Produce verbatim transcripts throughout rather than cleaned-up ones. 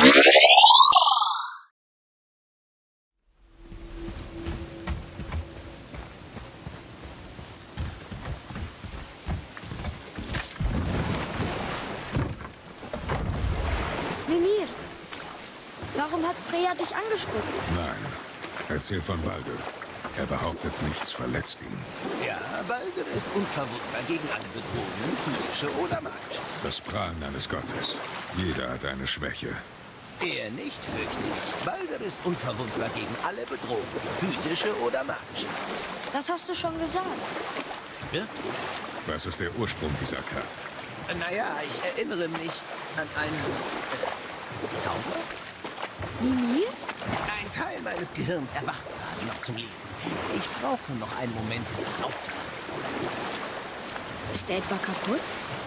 Mimir, warum hat Freya dich angesprochen? Nein, erzähl von Baldur. Er behauptet, nichts verletzt ihn. Ja, Baldur ist unverwundbar gegen alle Bedrohungen, physische oder magische. Das Prahlen eines Gottes. Jeder hat eine Schwäche. Er nicht, fürchte ich. Baldur ist unverwundbar gegen alle Bedrohungen, physische oder magische. Das hast du schon gesagt. Wirklich? Was ist der Ursprung dieser Kraft? Naja, ich erinnere mich an einen äh, Zauber. Mimir? Ein Teil meines Gehirns erwacht gerade noch zum Leben. Ich brauche noch einen Moment, um das aufzumachen. Ist er etwa kaputt?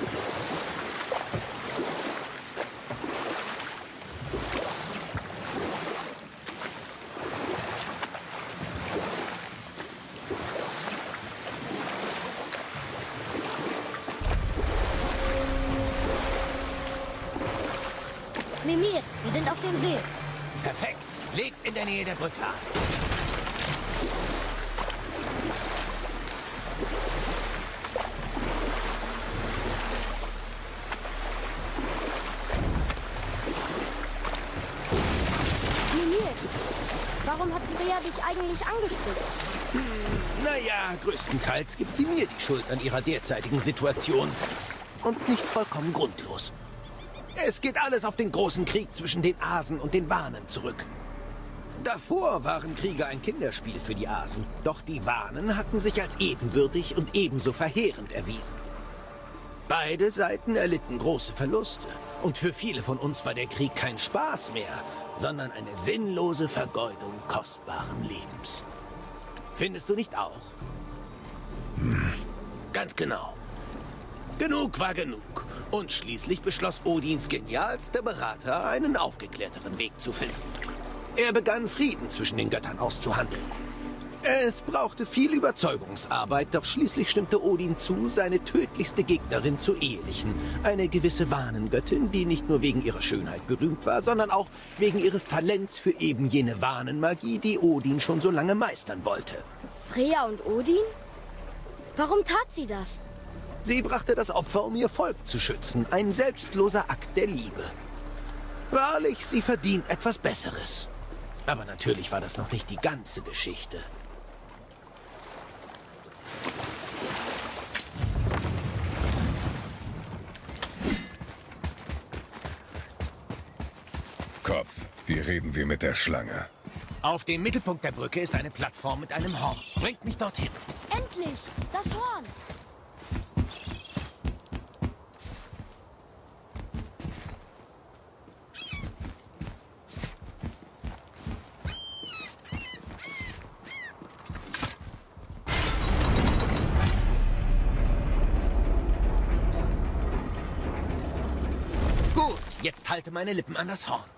Mimir, wir sind auf dem See. Perfekt. Legt in der Nähe der Brücke an. Mimir, warum hat Freya dich eigentlich angesprochen? Hm, naja, größtenteils gibt sie mir die Schuld an ihrer derzeitigen Situation. Und nicht vollkommen grundlos. Es geht alles auf den großen Krieg zwischen den Asen und den Wanen zurück. Davor waren Kriege ein Kinderspiel für die Asen. Doch die Wanen hatten sich als ebenbürtig und ebenso verheerend erwiesen. Beide Seiten erlitten große Verluste. Und für viele von uns war der Krieg kein Spaß mehr, sondern eine sinnlose Vergeudung kostbaren Lebens. Findest du nicht auch? Hm. Ganz genau. Genug war genug. Und schließlich beschloss Odins genialster Berater, einen aufgeklärteren Weg zu finden. Er begann, Frieden zwischen den Göttern auszuhandeln. Es brauchte viel Überzeugungsarbeit, doch schließlich stimmte Odin zu, seine tödlichste Gegnerin zu ehelichen. Eine gewisse Wanengöttin, die nicht nur wegen ihrer Schönheit berühmt war, sondern auch wegen ihres Talents für eben jene Wanenmagie, die Odin schon so lange meistern wollte. Freya und Odin? Warum tat sie das? Sie brachte das Opfer, um ihr Volk zu schützen. Ein selbstloser Akt der Liebe. Wahrlich, sie verdient etwas Besseres. Aber natürlich war das noch nicht die ganze Geschichte. Kopf, wie reden wir mit der Schlange? Auf dem Mittelpunkt der Brücke ist eine Plattform mit einem Horn. Bringt mich dorthin. Endlich! Das Horn! Gut, jetzt halte meine Lippen an das Horn.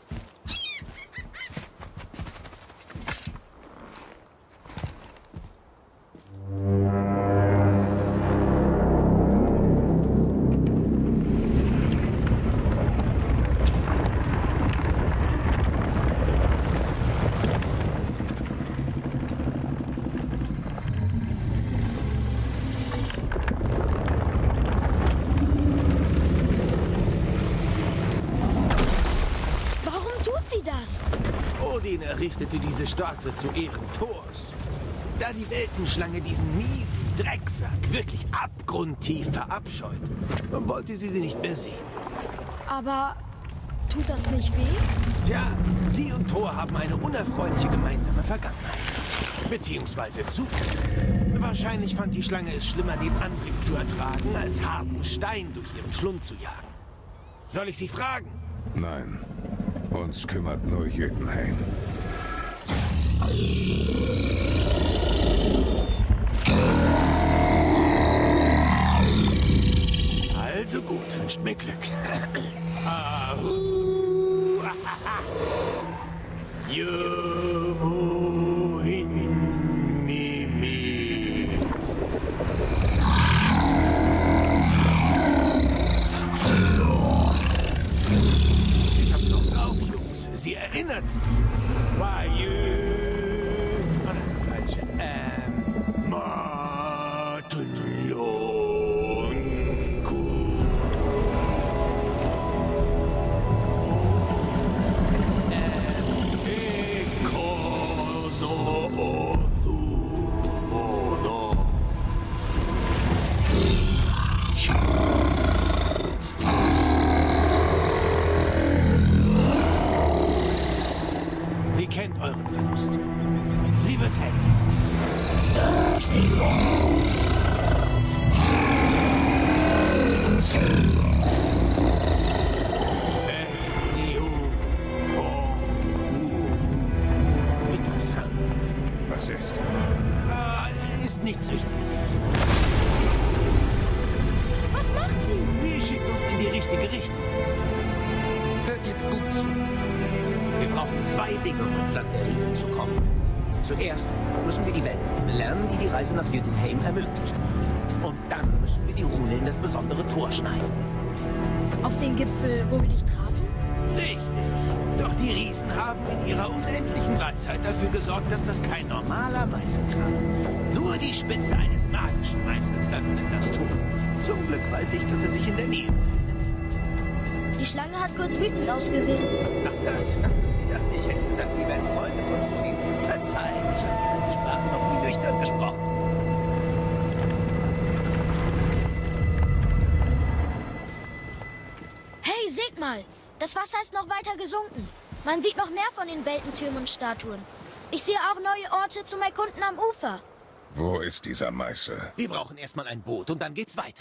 Odin errichtete diese Statue zu Ehren Thors. Da die Weltenschlange diesen miesen Drecksack wirklich abgrundtief verabscheut, wollte sie sie nicht mehr sehen. Aber tut das nicht weh? Tja, sie und Thor haben eine unerfreuliche gemeinsame Vergangenheit. Beziehungsweise Zukunft. Wahrscheinlich fand die Schlange es schlimmer, den Anblick zu ertragen, als harten Stein durch ihren Schlund zu jagen. Soll ich sie fragen? Nein, uns kümmert nur Jötunheim. Also gut, wünscht mir Glück. Ahu! Jumu Hinmimi. Ich hab's noch drauf. Sie erinnert sich. Wajö. Oh nein, falsche. Ähm. Matenlonku. Ähm. Ekono-othu-mono. Sie kennt euren Verlust. Sie wird helfen. Interessant. Was ist? Ah, ist nichts Wichtiges. Was macht sie? Sie schickt uns in die richtige Richtung. Hört jetzt gut zu. Wir brauchen zwei Dinge, um ins Land der Riesen zu kommen. Zuerst müssen wir die Weltrune lernen, die die Reise nach Jotunheim ermöglicht. Und dann müssen wir die Rune in das besondere Tor schneiden. Auf den Gipfel, wo wir dich trafen? Richtig. Doch die Riesen haben in ihrer unendlichen Weisheit dafür gesorgt, dass das kein normaler Meißel kann. Nur die Spitze eines magischen Meißels öffnet das Tor. Zum Glück weiß ich, dass er sich in der Nähe befindet. Die Schlange hat kurz wütend ausgesehen. Ach das? Sie dachte, ich hätte gesagt, ihr wären Freunde von Odin. Verzeiht, ich habe die alte Sprache noch nie nüchtern gesprochen. Hey, seht mal! Das Wasser ist noch weiter gesunken. Man sieht noch mehr von den Weltentürmen und Statuen. Ich sehe auch neue Orte zum Erkunden am Ufer. Wo ist dieser Meißel? Wir brauchen erstmal ein Boot und dann geht's weiter.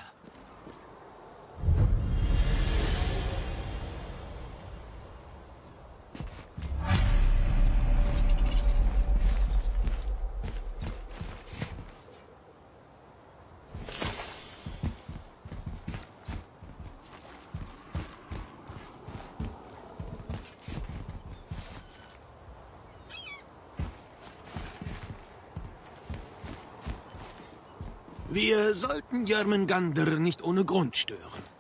Wir sollten Jörmungandr nicht ohne Grund stören.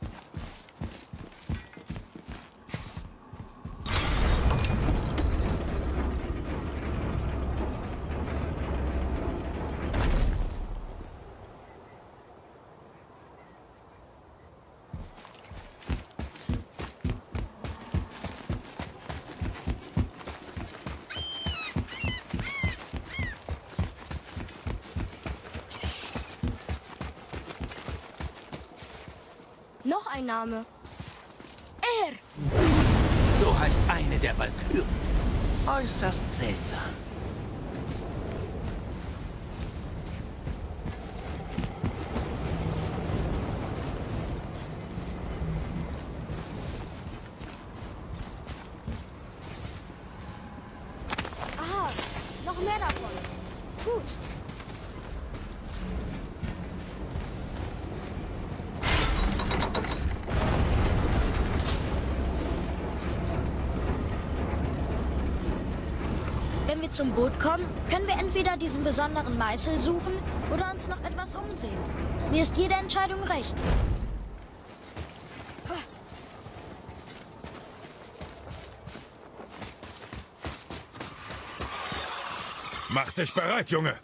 Noch ein Name. Er. So heißt eine der Walküren. Äußerst seltsam. Aha, noch mehr davon. Gut. Wenn wir zum Boot kommen, können wir entweder diesen besonderen Meißel suchen oder uns noch etwas umsehen. Mir ist jede Entscheidung recht. Mach dich bereit, Junge!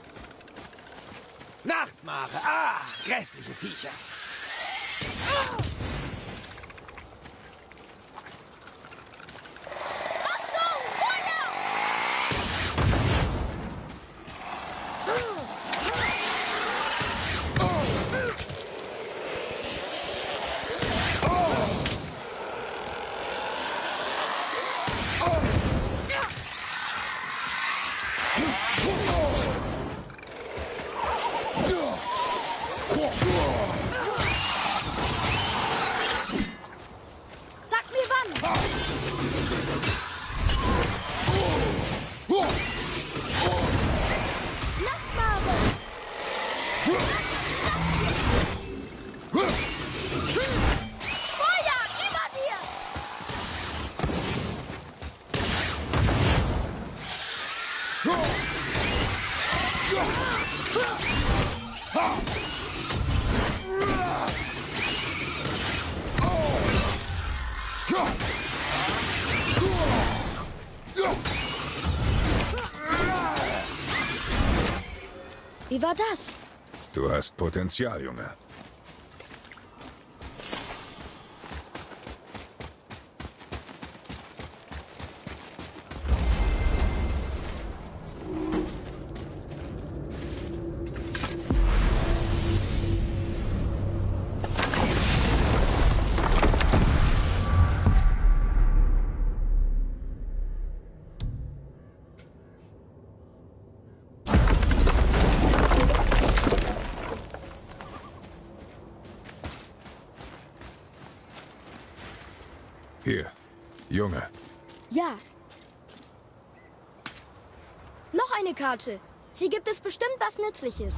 Nachtmare! Ah, grässliche Viecher! Sag mir wann! Nachtmare! Feuer! Über dir! Wie war das? Du hast Potenzial, Junge. Hier, Junge. Ja. Noch eine Karte. Hier gibt es bestimmt was Nützliches.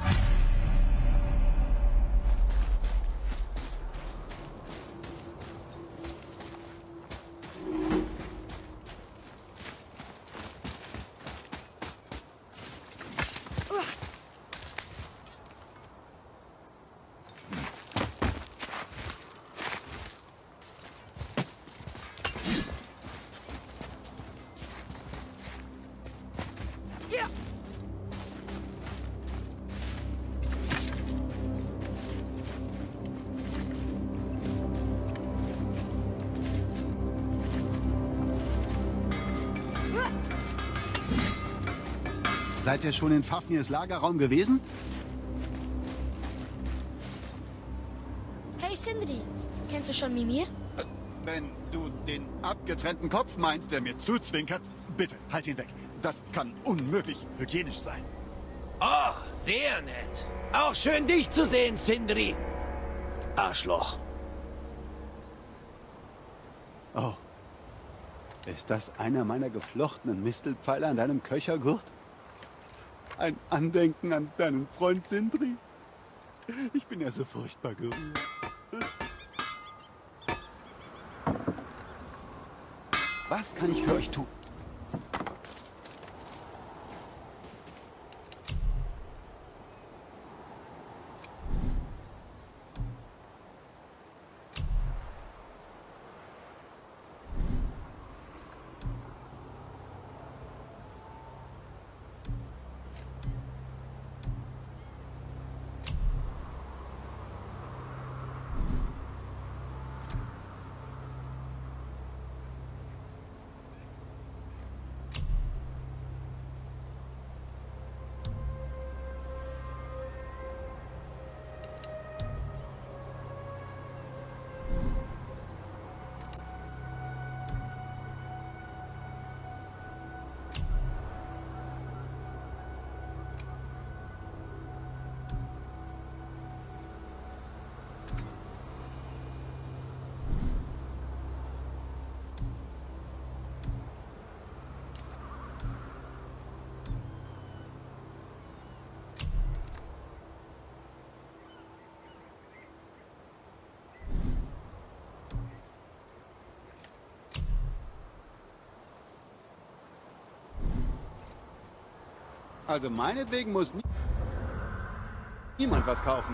Seid ihr schon in Fafnirs Lagerraum gewesen? Hey Sindri, kennst du schon Mimir? Wenn du den abgetrennten Kopf meinst, der mir zuzwinkert, bitte, halt ihn weg. Das kann unmöglich hygienisch sein. Oh, sehr nett. Auch schön, dich zu sehen, Sindri. Arschloch. Oh. Ist das einer meiner geflochtenen Mistelpfeile an deinem Köchergurt? Ein Andenken an deinen Freund Sindri? Ich bin ja so furchtbar gerührt. Was kann ich für euch tun? Also meinetwegen muss nie niemand was kaufen.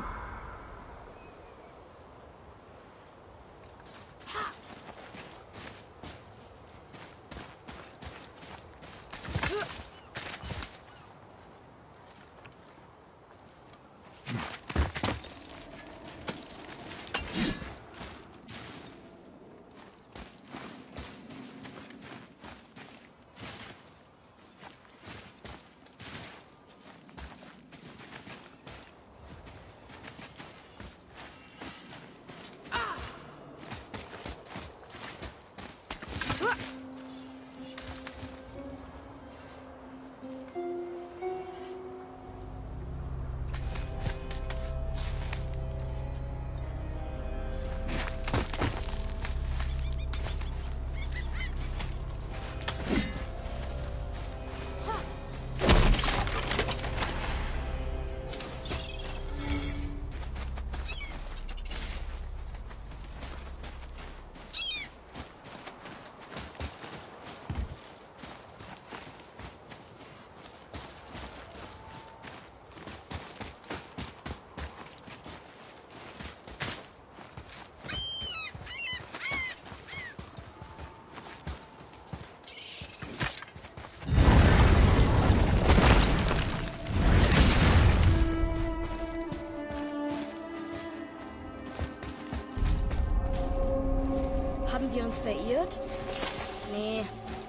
Haben wir uns verirrt? Nee.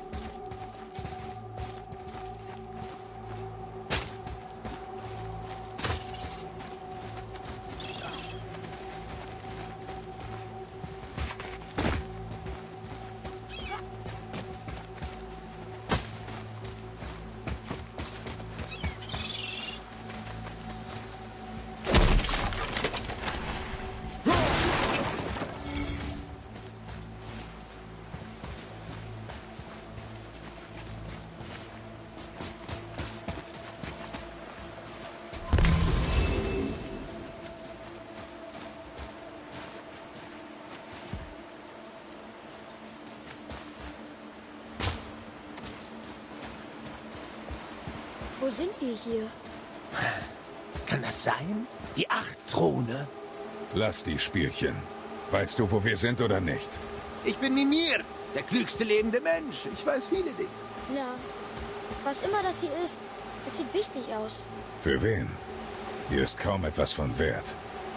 Wo sind wir hier? Kann das sein? Die acht Throne? Lass die Spielchen. Weißt du, wo wir sind oder nicht? Ich bin Mimir, der klügste lebende Mensch. Ich weiß viele Dinge. Ja. Was immer das hier ist, es sieht wichtig aus. Für wen? Hier ist kaum etwas von Wert.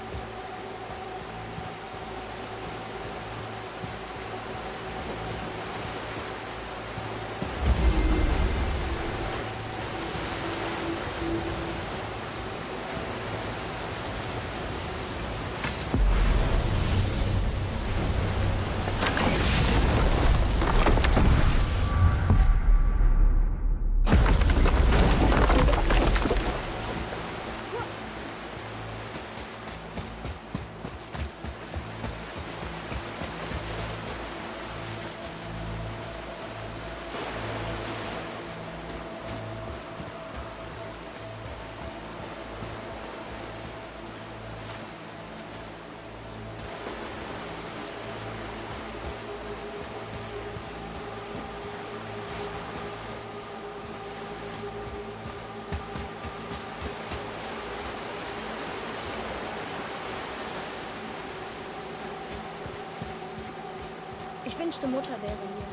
Ich wünschte, Mutter wäre hier.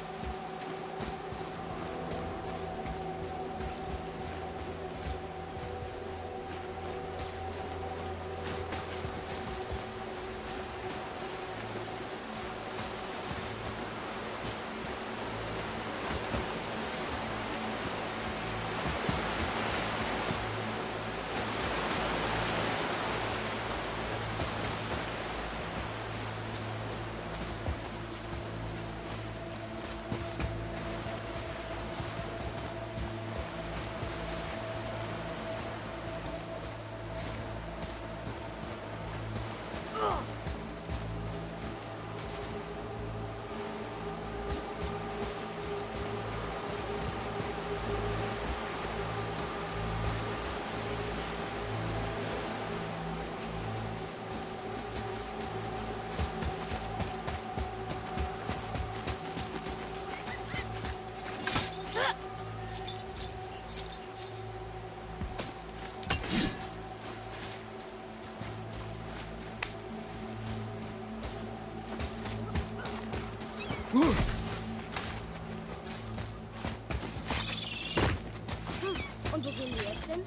Und wo gehen wir jetzt hin?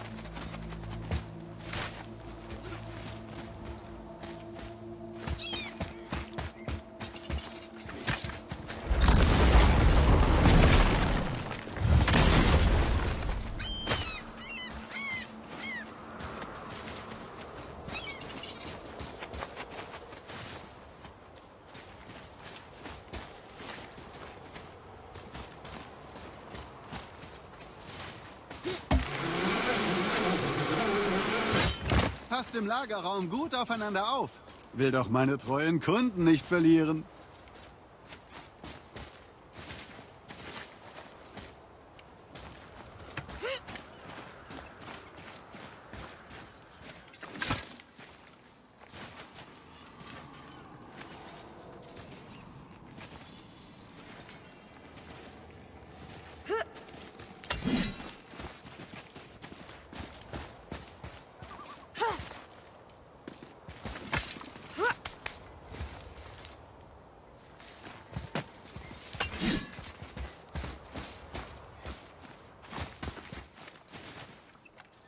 Passt im Lagerraum gut aufeinander auf. Will doch meine treuen Kunden nicht verlieren.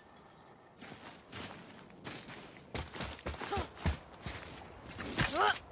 Ah!